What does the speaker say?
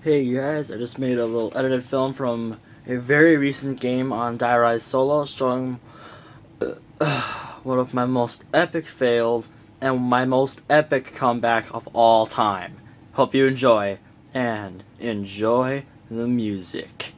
Hey guys, I just made a little edited film from a very recent game on Rise Solo showing one of my most epic fails and my most epic comeback of all time. Hope you enjoy, and enjoy the music.